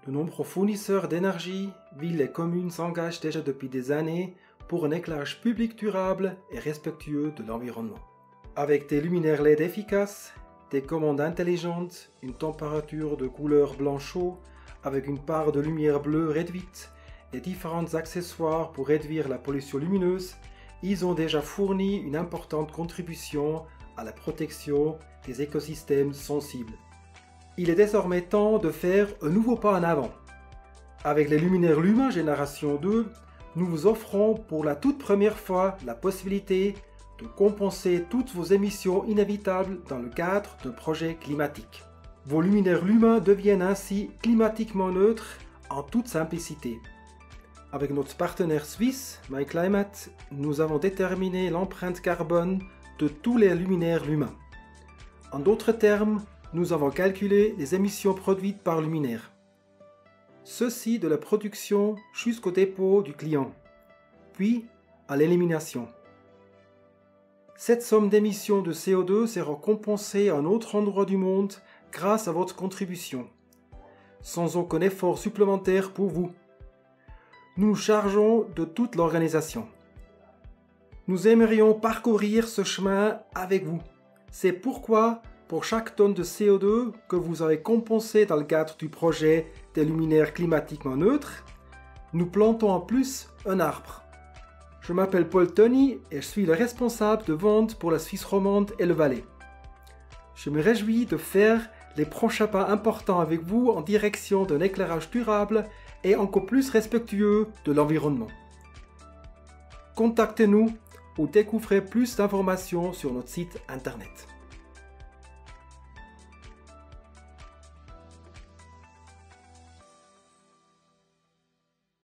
De nombreux fournisseurs d'énergie, villes et communes s'engagent déjà depuis des années pour un éclairage public durable et respectueux de l'environnement. Avec des luminaires LED efficaces, des commandes intelligentes, une température de couleur blanc chaud avec une part de lumière bleue réduite et différents accessoires pour réduire la pollution lumineuse, ils ont déjà fourni une importante contribution à la protection des écosystèmes sensibles. Il est désormais temps de faire un nouveau pas en avant. Avec les luminaires Luma Génération 2, nous vous offrons pour la toute première fois la possibilité de compenser toutes vos émissions inévitables dans le cadre d'un projet climatique. Vos luminaires Luma deviennent ainsi climatiquement neutres en toute simplicité. Avec notre partenaire suisse, MyClimate, nous avons déterminé l'empreinte carbone de tous les luminaires Luma. En d'autres termes, nous avons calculé les émissions produites par luminaire. Ceci de la production jusqu'au dépôt du client, puis à l'élimination. Cette somme d'émissions de CO2 sera compensée à un autre endroit du monde grâce à votre contribution, sans aucun effort supplémentaire pour vous. Nous nous chargeons de toute l'organisation. Nous aimerions parcourir ce chemin avec vous. C'est pourquoi, pour chaque tonne de CO2 que vous avez compensé dans le cadre du projet des luminaires climatiquement neutres, nous plantons en plus un arbre. Je m'appelle Paul Tony et je suis le responsable de vente pour la Suisse romande et le Valais. Je me réjouis de faire les prochains pas importants avec vous en direction d'un éclairage durable et encore plus respectueux de l'environnement. Contactez-nous ou découvrez plus d'informations sur notre site internet.